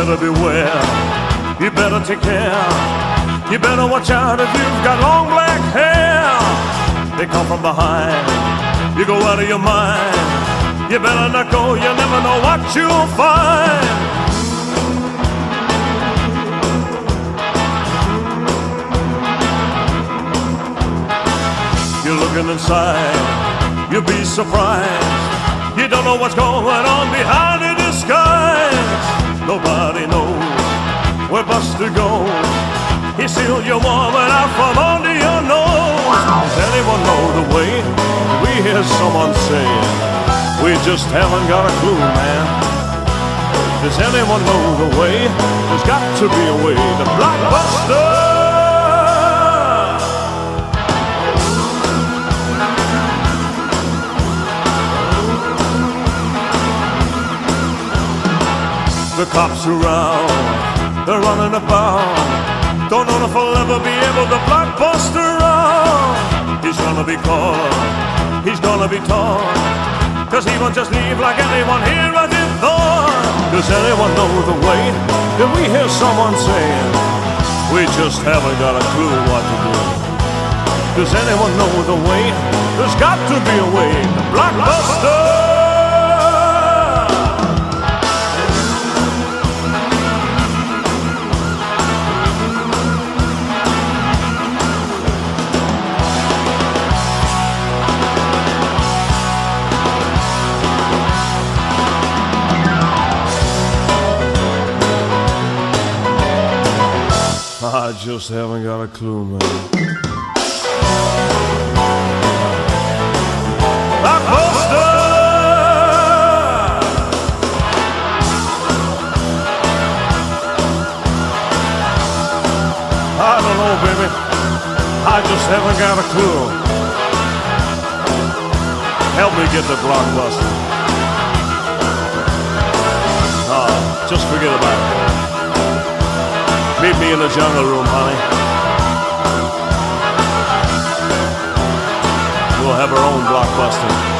better beware, you better take care, you better watch out if you've got long black hair. They come from behind, you go out of your mind, you better not go, you never know what you'll find. You're looking inside, you'll be surprised, you don't know what's going on behind the disguise. Nobody knows where Buster goes, he sealed your woman out from under your nose. Does anyone know the way? We hear someone saying, we just haven't got a clue, man. Does anyone know the way? There's got to be a way to Blockbuster. The cops around, they're running about, don't know if I'll ever be able to block Buster out. He's gonna be caught, he's gonna be taught, 'cause he won't just leave like anyone here at the thought. Does anyone know the way? Did we hear someone saying, we just haven't got a clue what to do? Does anyone know the way? There's got to be a way to Blockbuster. I just haven't got a clue, man. Blockbuster! I don't know, baby. I just haven't got a clue. Help me get the Blockbuster. Just forget about it. Meet me in the jungle room, honey. We'll have our own Blockbuster.